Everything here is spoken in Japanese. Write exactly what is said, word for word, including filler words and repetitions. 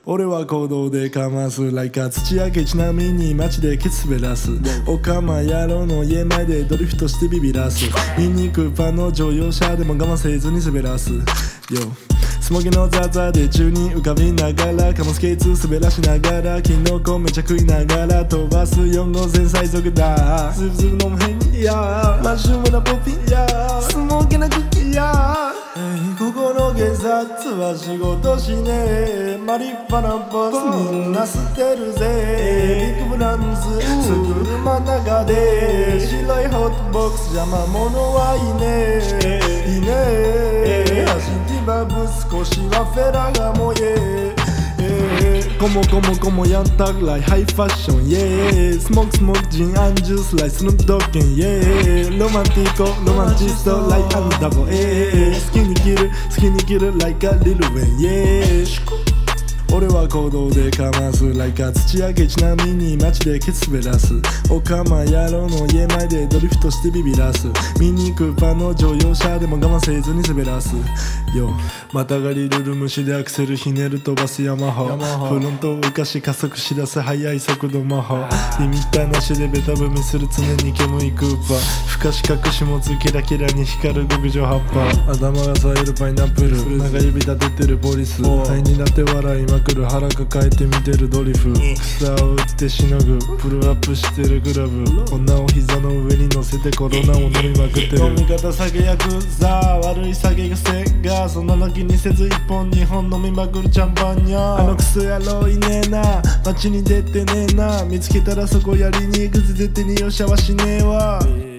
俺は行動でかますライカー土焼けちなみに街でケツ滑らすおかま野郎の家前でドリフトしてビビらすニンニクパンの乗用車でも我慢せずに滑らすよスモギのザザで宙に浮かびながら貨物ケーツ滑らしながらキノコめちゃ食いながら飛ばすよん号線最速だズブズブのもへんやマッシュムなポピンやスモギなクッキーやここの警察は仕事しねえマリファナボスみんな捨てるぜビッグブランズ車の中で白いホットボックス邪魔者はいねえいねえ走ってバブ少しはフェラが燃えコモコモコモヤンタグライハイファッションイェースモークスモークジンアンジュースライスヌープドッグンイェーロマンティコロマンチストライアンダボえ好きに切る好きに切るライカリルウェンイェー俺は行動でかますライカー土焼けちなみに街でケツ滑らすおかま野郎の家前でドリフトしてビビらすミニクーパーの乗用車でも我慢せずに滑らすよまたがりルル虫でアクセルひねる飛ばすヤマハフロントを浮かし加速し出す速い速度マハリミッターなしでベタ踏みする常に煙いクーパー不可視覚しもつキラキラに光る極上葉っぱ頭が冴えるパイナップル長指立ててるポリス肺になって笑いまくる腹抱えて見てるドリフ草を打ってしのぐプルアップしてるグラブ女を膝の上に乗せてコロナを飲みまくってる飲み方酒ヤクザ悪い酒癖がそんなの気にせず一本二本飲みまくるチャンパンニャあのクソ野郎いねえな街に出てねえな見つけたらそこやりに行くぜ絶対に容赦はしねえわ